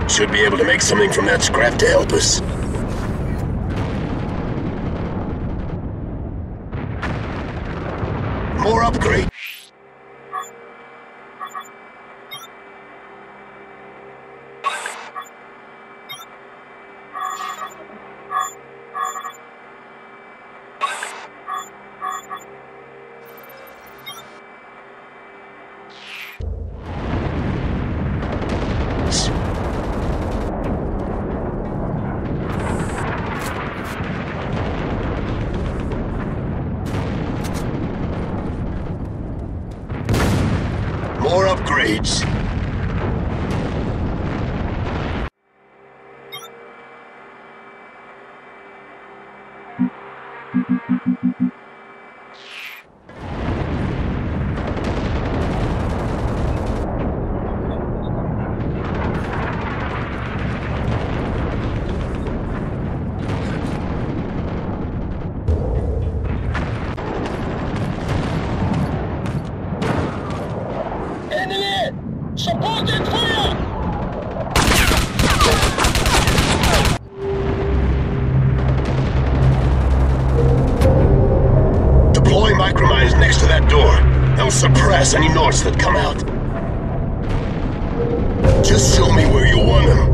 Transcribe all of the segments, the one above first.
Should be able to make something from that scrap to help us. More upgrade. More upgrades. Supporting fire! Deploy micromines next to that door. They'll suppress any Nords that come out. Just show me where you want them.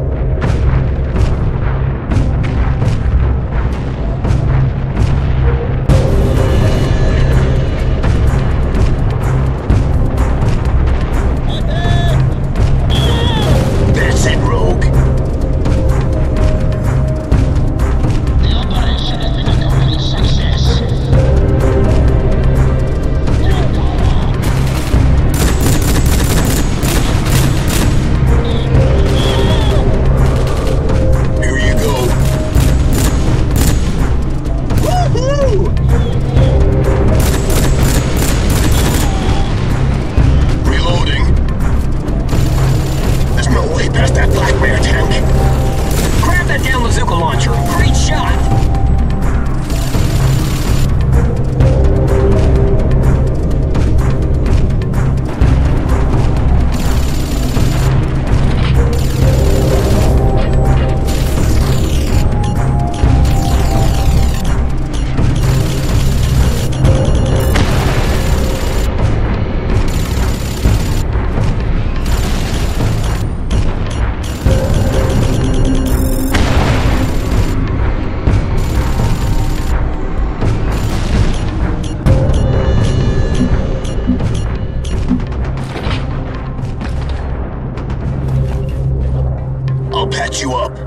I'll patch you up.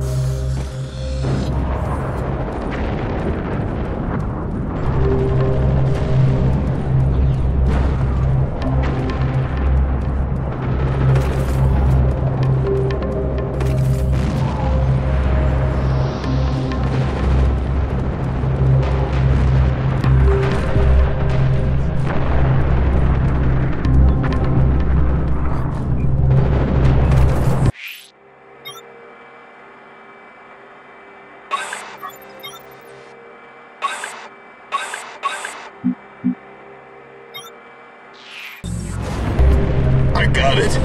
I got it.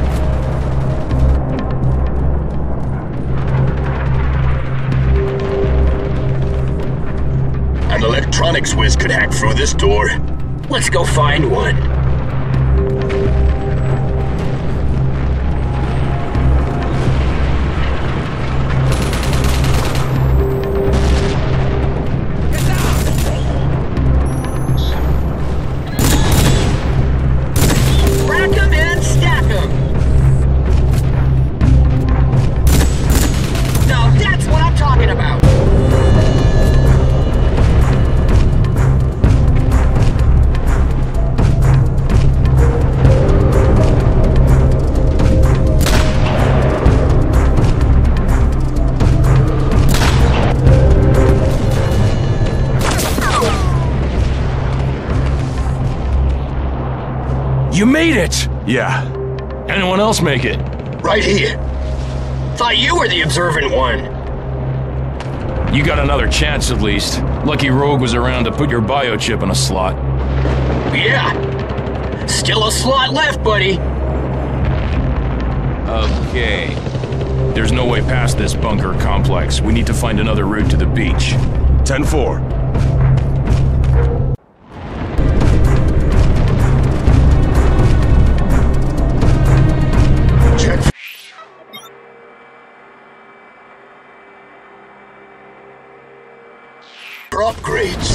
An electronics whiz could hack through this door. Let's go find one. You made it! Yeah. Anyone else make it? Right here. Thought you were the observant one. You got another chance at least. Lucky Rogue was around to put your biochip in a slot. Yeah. Still a slot left, buddy. Okay. There's no way past this bunker complex. We need to find another route to the beach. 10-4. Check. For upgrades.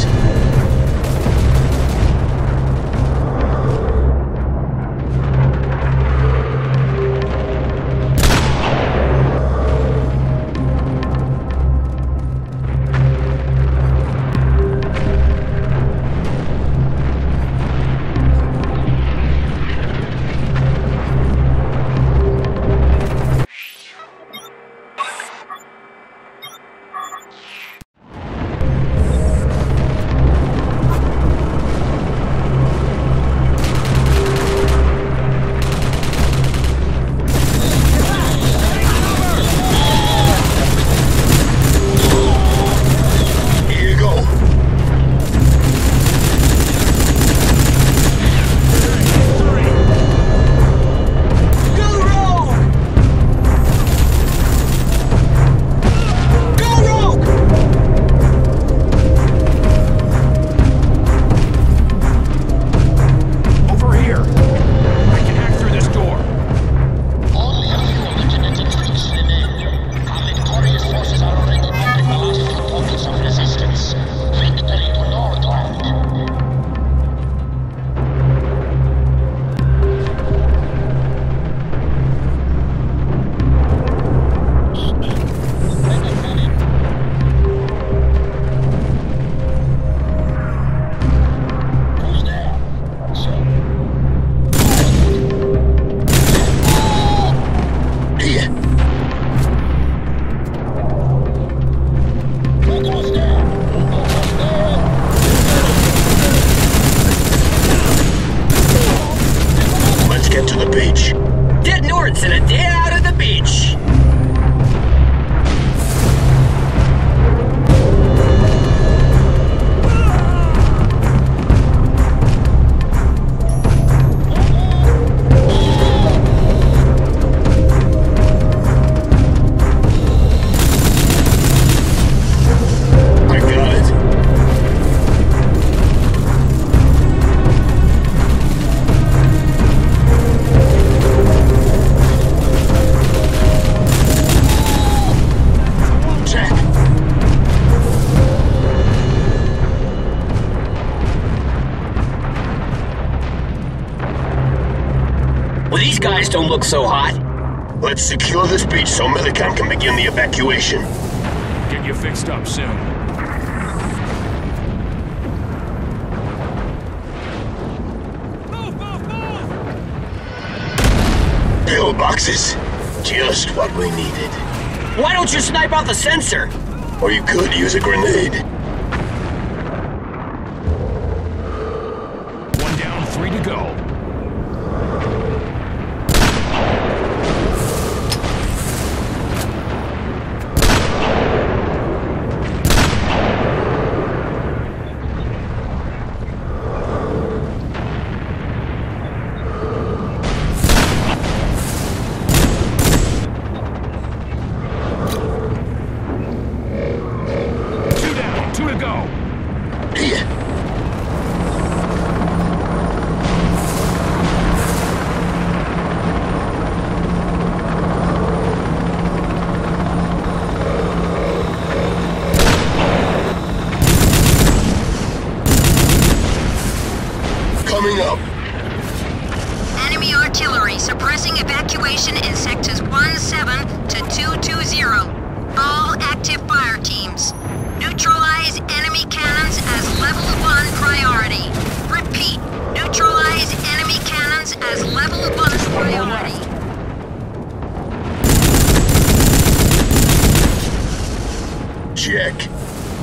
These guys don't look so hot. Let's secure this beach so Millikan can begin the evacuation. Get you fixed up soon. Pillboxes. Just what we needed. Why don't you snipe out the sensor? Or you could use a grenade. One down, 3 to go. Coming up. Enemy artillery suppressing evacuation in sectors 17 to 220. All active fire teams. Neutralize enemy cannons as level 1 priority. Repeat, neutralize enemy cannons as level 1 priority. Check.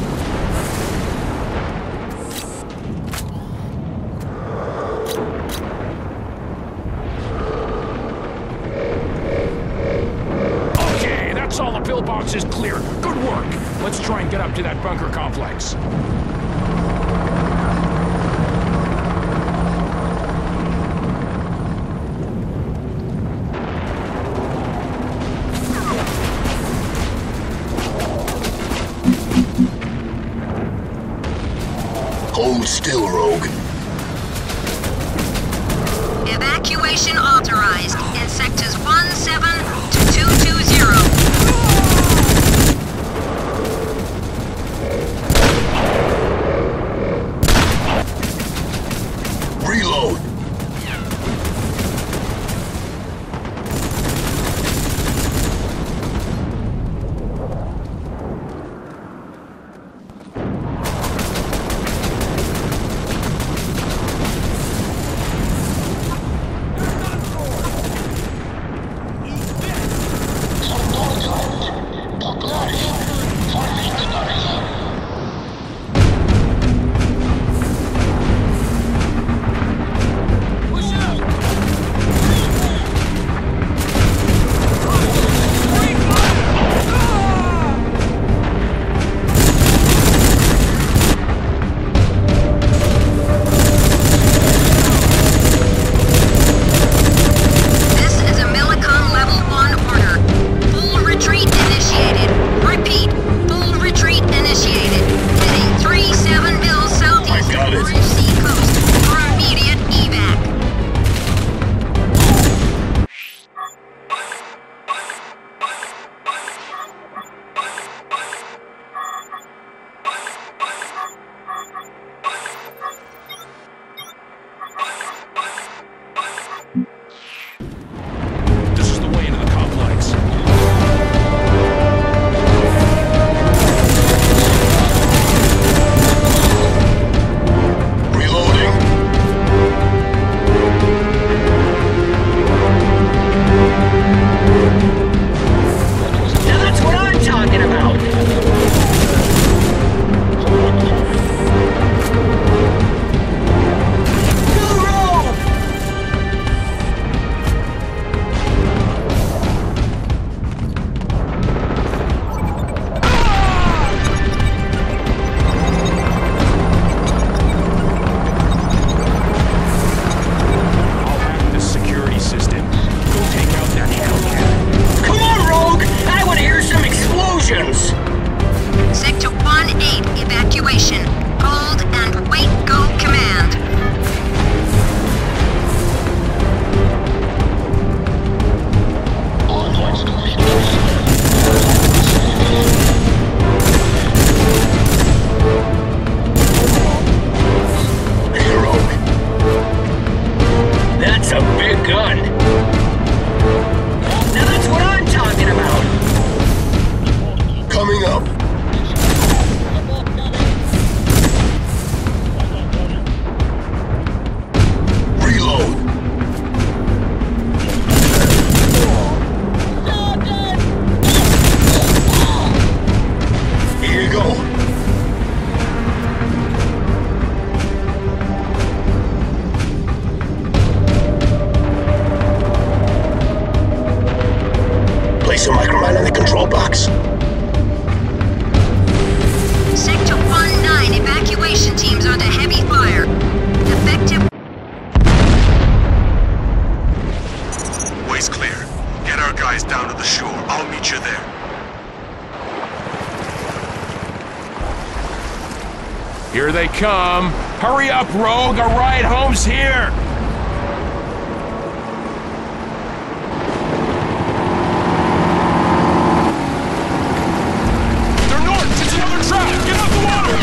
All the pillboxes clear. Good work. Let's try and get up to that bunker complex. still, Rogue. Evacuation authorized in sectors 17 to 220. Reload. Sector 1-8, evacuation. Hold and wait, go command. That's a big gun. Now that's what I'm talking about. Coming up. Reload. Here you go. Place a micromine on the control box. Sector 1-9, evacuation teams under heavy fire. Effective. Way's clear. Get our guys down to the shore. I'll meet you there. Here they come. Hurry up, Rogue. A ride home's here. They're north. It's another trap. Get out the water.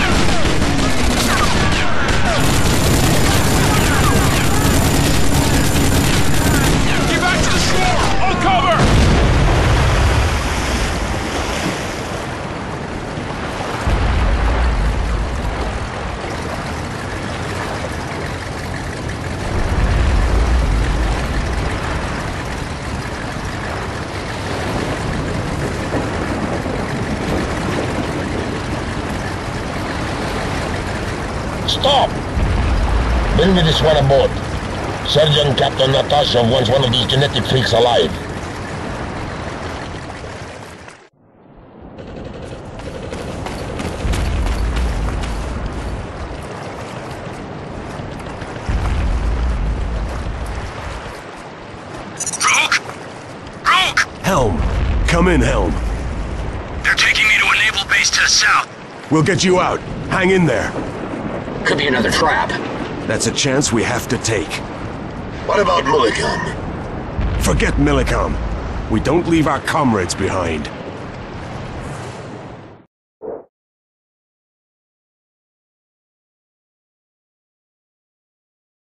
Get back to the shore. I'll cover. Stop! Bring me this one aboard. Sergeant Captain Natasha wants one of these genetic freaks alive. Rogue! Helm. Come in, Helm. They're taking me to a naval base to the south. We'll get you out. Hang in there. Could be another trap. That's a chance we have to take. What about Mulligan? Forget Millicom. We don't leave our comrades behind.